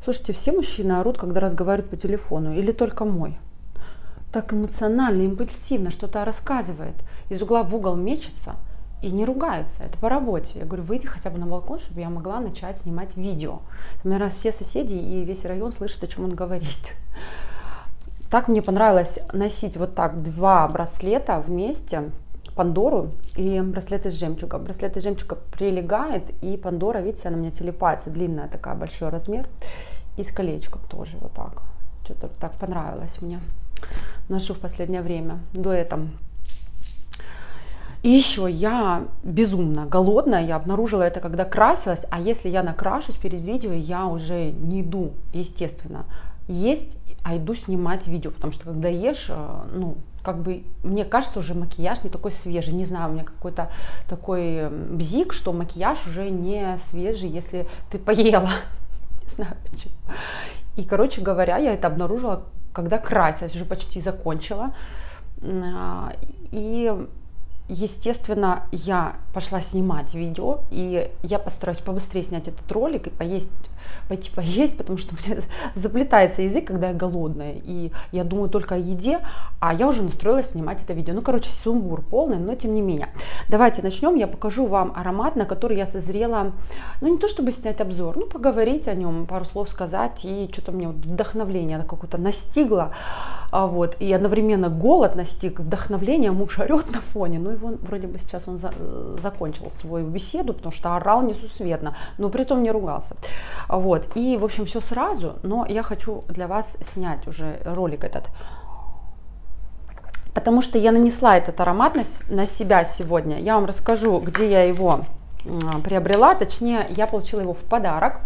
Слушайте, все мужчины орут, когда разговаривают по телефону, или только мой? Так эмоционально, импульсивно что-то рассказывает, из угла в угол мечется и не ругается. Это по работе. Я говорю, выйди хотя бы на балкон, чтобы я могла начать снимать видео. Там, наверное, все соседи и весь район слышат, о чем он говорит. Так мне понравилось носить вот так два браслета вместе, Пандору и браслет из жемчуга. Браслет из жемчуга прилегает, и Пандора, видите, она у меня телепается, длинная такая, большой размер. И с колечком тоже вот так. Что-то так понравилось мне. Ношу в последнее время, дуэтом. И еще я безумно голодная, я обнаружила это, когда красилась, а если я накрашусь перед видео, я уже не иду, естественно, есть, а иду снимать видео, потому что когда ешь, ну, как бы, мне кажется, уже макияж не такой свежий, не знаю, у меня какой-то такой бзик, что макияж уже не свежий, если ты поела, не знаю почему. И, короче говоря, я это обнаружила, когда красилась, уже почти закончила, и естественно, я пошла снимать видео, и я постараюсь побыстрее снять этот ролик и пойти поесть, потому что у меня заплетается язык, когда я голодная, и я думаю только о еде, а я уже настроилась снимать это видео. Ну, короче, сумбур полный, но тем не менее. Давайте начнем, я покажу вам аромат, на который я созрела, ну, не то чтобы снять обзор, ну, поговорить о нем, пару слов сказать, и что-то мне вот вдохновление какое-то настигло, вот, и одновременно голод настиг, вдохновление, муж орет на фоне, ну, его вроде бы сейчас он закончил свою беседу, потому что орал несусветно, но при этом не ругался. Вот, и, в общем, все сразу, но я хочу для вас снять уже ролик этот, потому что я нанесла этот аромат на себя сегодня. Я вам расскажу, где я его приобрела, точнее, я получила его в подарок.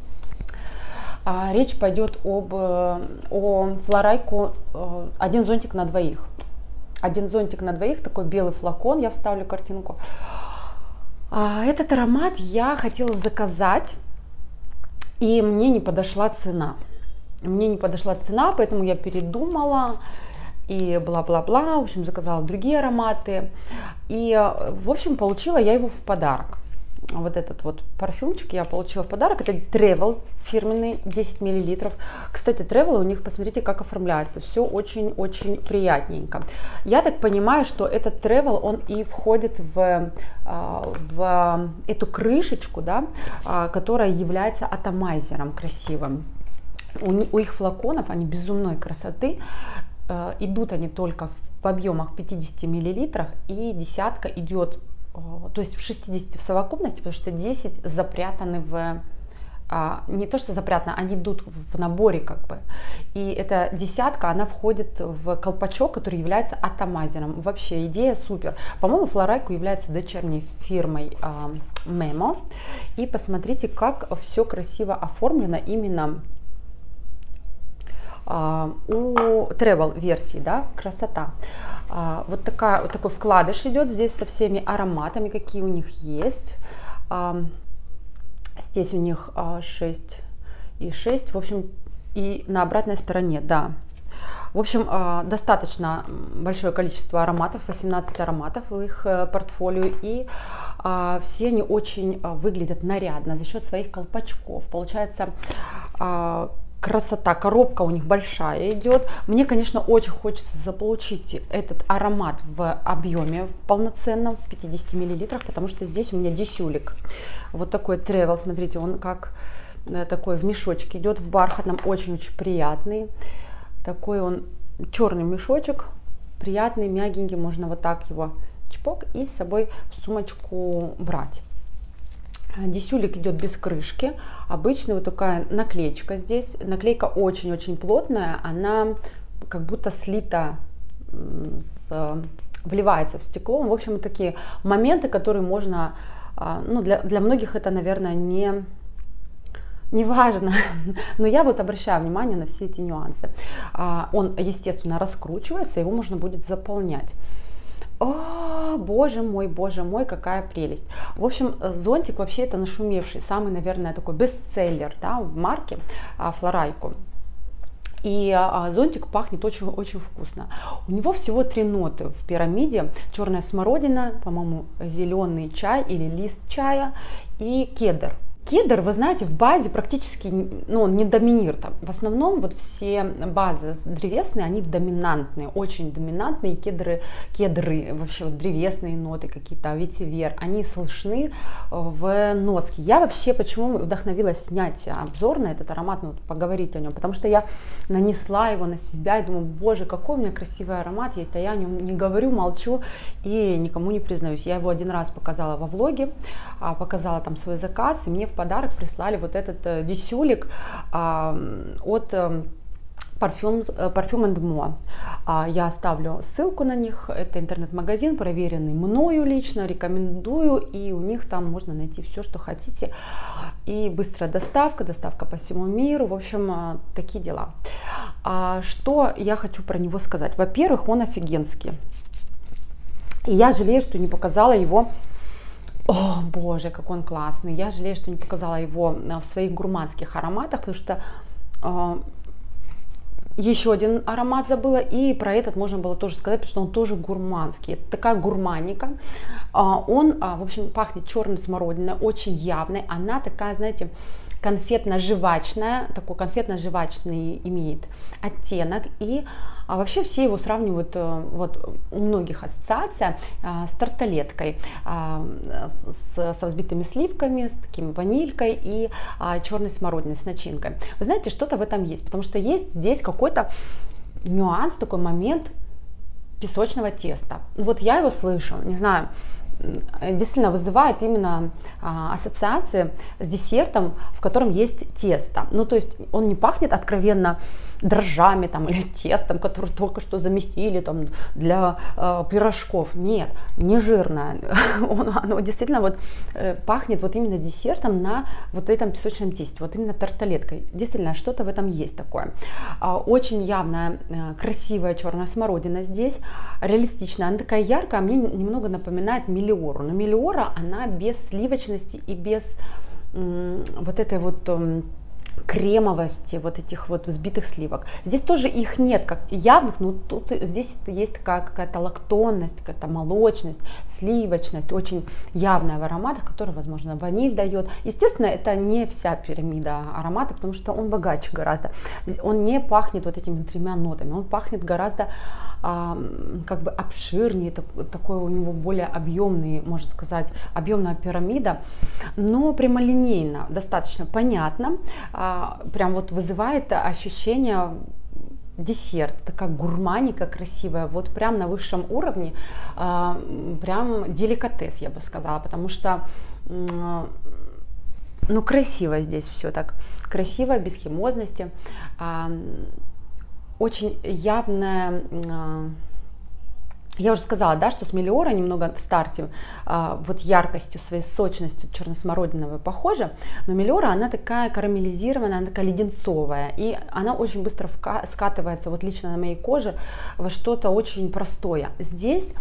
Речь пойдет о Флорайку «Один зонтик на двоих». Один зонтик на двоих, такой белый флакон, я вставлю картинку. Этот аромат я хотела заказать, и мне не подошла цена. Мне не подошла цена, поэтому я передумала и бла-бла-бла, в общем, заказала другие ароматы. И, в общем, получила я его в подарок. Вот этот вот парфюмчик я получила в подарок. Это Travel фирменный, 10 мл. Кстати, Travel у них, посмотрите, как оформляется. Все очень-очень приятненько. Я так понимаю, что этот Travel, он и входит в эту крышечку, да, которая является атомайзером красивым. У их флаконов, они безумной красоты. Идут они только в объемах 50 мл, и десятка идет, то есть в 60 в совокупности, потому что 10 запрятаны не то что запрятаны, они идут в наборе как бы. И эта десятка, она входит в колпачок, который является атомайзером. Вообще идея супер. По-моему, Флорайку является дочерней фирмой Memo. И посмотрите, как все красиво оформлено именно у Travel версии, да, красота. Вот такой вкладыш идет здесь со всеми ароматами, какие у них есть. Здесь у них 6 и 6, в общем, и на обратной стороне, да. В общем, достаточно большое количество ароматов, 18 ароматов в их портфолио, и все они очень выглядят нарядно за счет своих колпачков. Получается, красота, коробка у них большая идет. Мне, конечно, очень хочется заполучить этот аромат в объеме, в полноценном, в 50 мл, потому что здесь у меня десюлик. Вот такой Travel, смотрите, он как такой в мешочке идет, в бархатном, очень-очень приятный. Такой он черный мешочек, приятный, мягенький, можно вот так его чпок и с собой в сумочку брать. Десюлик идет без крышки, обычно вот такая наклеечка здесь, наклейка очень-очень плотная, она как будто слита, вливается в стекло. В общем, такие моменты, которые можно, ну, для многих это, наверное, не важно, но я вот обращаю внимание на все эти нюансы. Он, естественно, раскручивается, его можно будет заполнять. О, боже мой, какая прелесть. В общем, зонтик вообще это нашумевший, самый, наверное, такой бестселлер, да, в марке Флорайку. И зонтик пахнет очень-очень вкусно. У него всего 3 ноты в пирамиде. Черная смородина, по-моему, зеленый чай или лист чая и кедр. Кедр, вы знаете, в базе практически, ну, он не доминирует. В основном вот все базы древесные, они доминантные, очень доминантные. Кедры вообще вот древесные ноты какие-то, ветивер, они слышны в носке. Я вообще почему вдохновилась снять обзор на этот аромат, ну, поговорить о нем, потому что я нанесла его на себя и думаю, боже, какой у меня красивый аромат есть, а я о нем не говорю, молчу и никому не признаюсь. Я его один раз показала во влоге, показала там свой заказ, и мне в подарок прислали вот этот десюлик от Parfum &Moi. Я оставлю ссылку на них. Это интернет-магазин, проверенный мною лично, рекомендую. И у них там можно найти все, что хотите. И быстрая доставка по всему миру. В общем, такие дела. Что я хочу про него сказать? Во-первых, он офигенский. И я жалею, что не показала его. О, боже, как он классный. Я жалею, что не показала его в своих гурманских ароматах, потому что еще один аромат забыла, и про этот можно было тоже сказать, потому что он тоже гурманский. Это такая гурманика. Он, в общем, пахнет черной смородиной, очень явной. Она такая, знаете, конфетно-жвачная, такой конфетно-жвачный имеет оттенок. И вообще все его сравнивают, вот у многих ассоциация с тарталеткой, со взбитыми сливками, с таким ванилькой и черной смородиной с начинкой. Вы знаете, что-то в этом есть, потому что есть здесь какой-то нюанс, такой момент песочного теста. Вот я его слышу, не знаю, действительно вызывает именно ассоциации с десертом, в котором есть тесто. Ну, то есть он не пахнет откровенно дрожжами там, или тестом, который только что замесили там, для пирожков. Нет, не жирное. Оно действительно вот, пахнет вот именно десертом на вот этом песочном тесте, вот именно тарталеткой. Действительно, что-то в этом есть такое. Очень явная, красивая черная смородина здесь, реалистичная. Она такая яркая, мне немного напоминает мелиору. Но мелиора, она без сливочности и без вот этой вот кремовости, вот этих вот взбитых сливок. Здесь тоже их нет как явных, но тут здесь есть такая какая-то лактонность, какая-то молочность, сливочность, очень явная в ароматах, которая, возможно, ваниль дает. Естественно, это не вся пирамида аромата, потому что он богаче гораздо. Он не пахнет вот этими тремя нотами, он пахнет гораздо как бы обширнее, такой у него более объемный, можно сказать, объемная пирамида, но прямолинейно, достаточно понятно, прям вот вызывает ощущение десерт, такая гурманика красивая, вот прям на высшем уровне, прям деликатес, я бы сказала, потому что ну, красиво здесь все так, красиво, без химозности, очень явная, я уже сказала, да, что с мелиора немного в старте вот яркостью, своей сочностью черно-смородиновой похожа, но мелиора, она такая карамелизированная, она такая леденцовая, и она очень быстро скатывается вот лично на моей коже во что-то очень простое. Здесь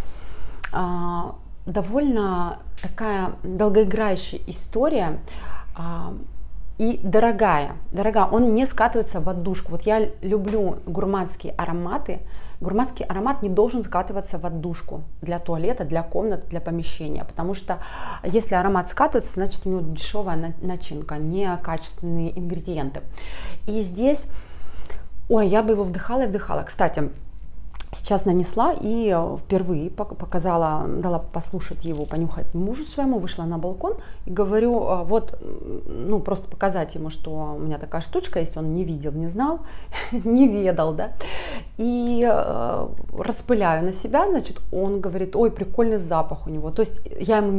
довольно такая долгоиграющая история, и дорогая, он не скатывается в отдушку. Вот я люблю гурманские ароматы. Гурманский аромат не должен скатываться в отдушку для туалета, для комнаты, для помещения. Потому что если аромат скатывается, значит у него дешевая начинка, не качественные ингредиенты. И здесь, ой, я бы его вдыхала и вдыхала. Кстати, сейчас нанесла и впервые показала, дала послушать его, понюхать мужу своему, вышла на балкон и говорю, вот, ну, просто показать ему, что у меня такая штучка есть, он не видел, не знал, не ведал, да, и распыляю на себя, значит, он говорит, ой, прикольный запах у него, то есть я ему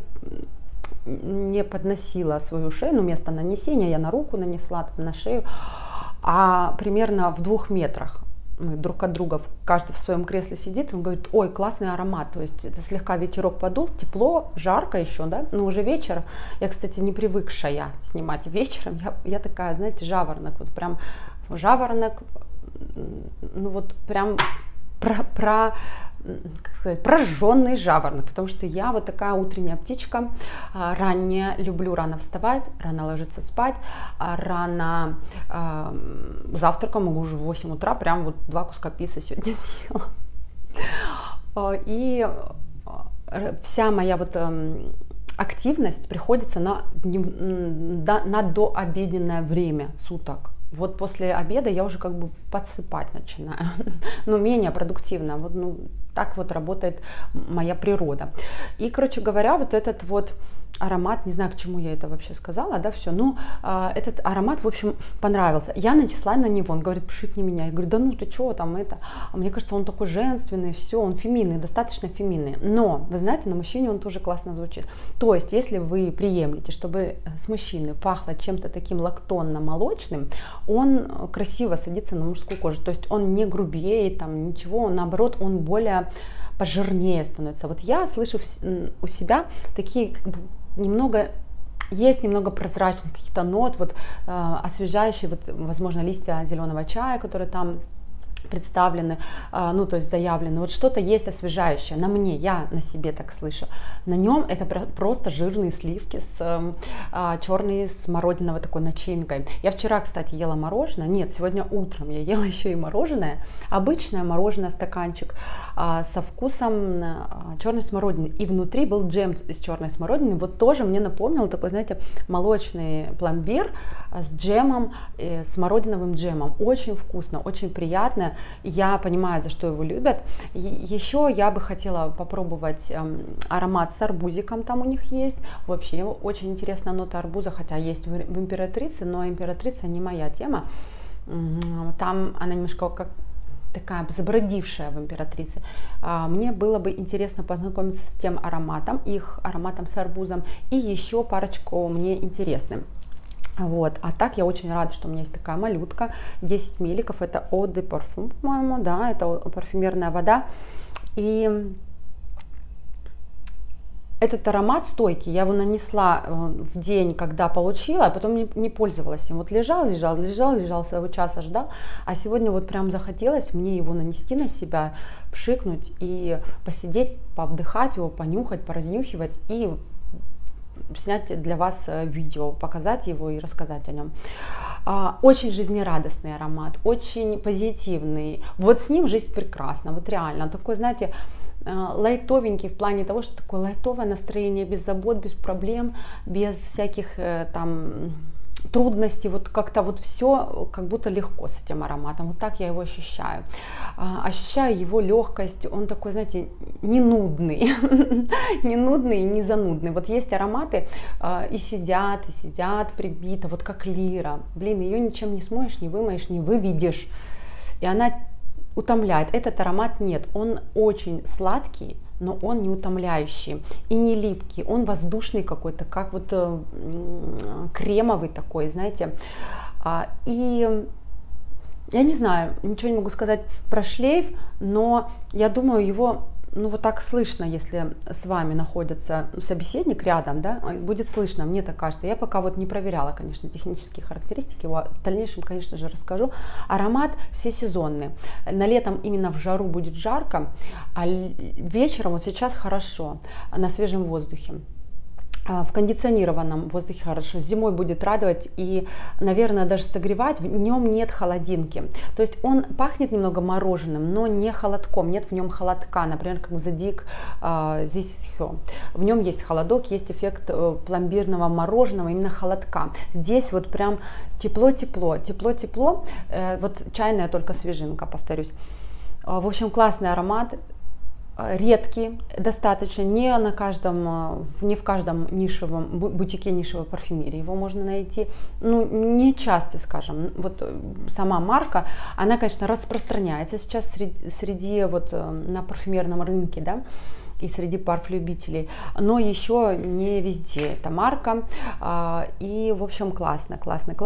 не подносила свою шею, ну, место нанесения я на руку нанесла, на шею, а примерно в 2 метрах. Мы друг от друга, каждый в своем кресле сидит, он говорит, ой, классный аромат, то есть это слегка ветерок подул, тепло, жарко еще, да, но уже вечер, я, кстати, не привыкшая снимать вечером, я такая, знаете, жаворонок, вот прям жаворонок, ну вот прям как сказать, прожженный жаворонок, потому что я вот такая утренняя птичка, ранняя, люблю рано вставать, рано ложиться спать, рано завтраком могу уже в 8 утра, прям вот 2 куска пиццы сегодня съела. И вся моя вот активность приходится на дообеденное время суток. Вот после обеда я уже как бы подсыпать начинаю, но менее продуктивно. Вот, ну, так вот работает моя природа. И, короче говоря, вот этот вот аромат, не знаю, к чему я это вообще сказала, да, все, но этот аромат, в общем, понравился. Я нанесла на него, он говорит, пшикни меня. Я говорю, да ну ты чего там это? А мне кажется, он такой женственный, все, он феминный, достаточно феминный. Но, вы знаете, на мужчине он тоже классно звучит. То есть, если вы приемлете, чтобы с мужчины пахло чем-то таким лактонно-молочным, он красиво садится на мужскую кожу. То есть, он не грубеет, там, ничего, наоборот, он более пожирнее становится. Вот я слышу у себя такие, как бы, есть немного прозрачных каких-то нот, вот освежающие, вот, возможно, листья зеленого чая, которые там представлены, ну, то есть заявлены, вот что-то есть освежающее на мне, я на себе так слышу. На нем это просто жирные сливки с черной смородиновой такой начинкой. Я вчера, кстати, ела мороженое, нет, сегодня утром я ела еще и мороженое, обычное мороженое, стаканчик со вкусом черной смородины, и внутри был джем из черной смородины, вот тоже мне напомнил такой, знаете, молочный пломбир с джемом, смородиновым джемом, очень вкусно, очень приятно. Я понимаю, за что его любят. Еще я бы хотела попробовать аромат с арбузиком, там у них есть. Вообще очень интересная нота арбуза, хотя есть в императрице, но императрица не моя тема. Там она немножко как такая забродившая в императрице. Мне было бы интересно познакомиться с тем ароматом, их ароматом с арбузом, и еще парочку мне интересны. Вот, а так я очень рада, что у меня есть такая малютка, 10 милликов, это Eau de Parfum, по-моему, да, это парфюмерная вода, и этот аромат стойкий, я его нанесла в день, когда получила, а потом не пользовалась им, вот лежал своего часа ждал, а сегодня вот прям захотелось мне его нанести на себя, пшикнуть и посидеть, повдыхать его, понюхать, поразнюхивать и снять для вас видео, показать его и рассказать о нем. Очень жизнерадостный аромат, очень позитивный. Вот с ним жизнь прекрасна, вот реально. Такой, знаете, лайтовенький в плане того, что такое лайтовое настроение, без забот, без проблем, без всяких там трудностей, вот как-то вот все как будто легко с этим ароматом, вот так я его ощущаю. Ощущаю его легкость, он такой, знаете, не нудный, не нудный и не занудный. Вот есть ароматы и сидят прибито, вот как лира. Блин, ее ничем не смоешь, не вымоешь, не выведешь. И она утомляет. Этот аромат нет, он очень сладкий, но он не утомляющий и не липкий, он воздушный какой-то, как вот кремовый такой, знаете. И я не знаю, ничего не могу сказать про шлейф, но я думаю, его, ну вот так слышно, если с вами находится собеседник рядом, да, будет слышно, мне так кажется. Я пока вот не проверяла, конечно, технические характеристики, его в дальнейшем, конечно же, расскажу. Аромат всесезонный. На летом именно в жару будет жарко, а вечером вот сейчас хорошо, на свежем воздухе. В кондиционированном воздухе хорошо, зимой будет радовать и, наверное, даже согревать, в нем нет холодинки. То есть он пахнет немного мороженым, но не холодком, нет в нем холодка, например, как Zadig здесь в нем есть холодок, есть эффект пломбирного мороженого, именно холодка. Здесь вот прям тепло-тепло, тепло-тепло, вот чайная только свежинка, повторюсь. В общем, классный аромат. Редкий, достаточно, не в каждом нишевом бутике нишевой парфюмерии его можно найти, ну не часто, скажем. Вот сама марка, она, конечно, распространяется сейчас среди вот на парфюмерном рынке, да, и среди парфлюбителей, но еще не везде эта марка. И, в общем, классно,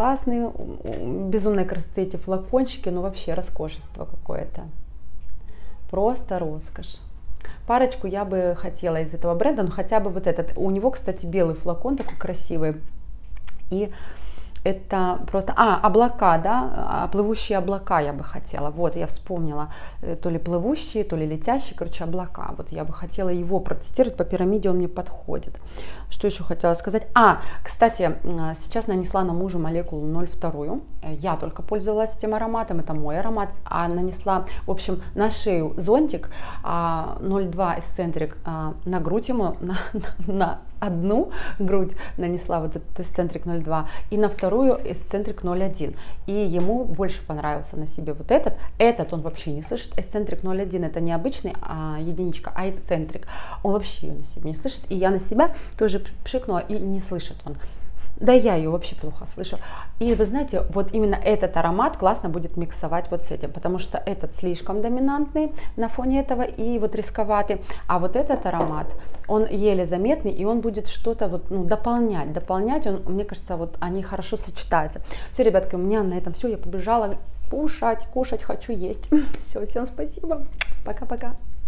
безумной красоты эти флакончики, ну вообще роскошество какое-то, просто роскошь. Парочку я бы хотела из этого бренда, но хотя бы вот этот. У него, кстати, белый флакон такой красивый. И это просто... облака, да, плывущие облака я бы хотела. Вот, я вспомнила, то ли плывущие, то ли летящие, короче, облака. Вот я бы хотела его протестировать, по пирамиде он мне подходит. Что еще хотела сказать? Кстати, сейчас нанесла на мужа молекулу 02. Я только пользовалась этим ароматом, это мой аромат. Нанесла, в общем, на шею зонтик 02 Eccentric, на грудь ему, одну грудь нанесла вот этот Eccentric 0,2 и на вторую Eccentric 0,1. И ему больше понравился на себе вот этот. Этот он вообще не слышит. Eccentric 0,1 это не обычный единичка, а Eccentric. Он вообще ее на себе не слышит. И я на себя тоже пшикнула, и не слышит он. Да я ее вообще плохо слышу. И вы знаете, вот именно этот аромат классно будет миксовать вот с этим, потому что этот слишком доминантный на фоне этого и вот рисковатый. А вот этот аромат, он еле заметный, и он будет что-то вот, ну, дополнять. Он, мне кажется, вот они хорошо сочетаются. Все, ребятки, у меня на этом все. Я побежала кушать хочу, есть. Все, всем спасибо. Пока-пока.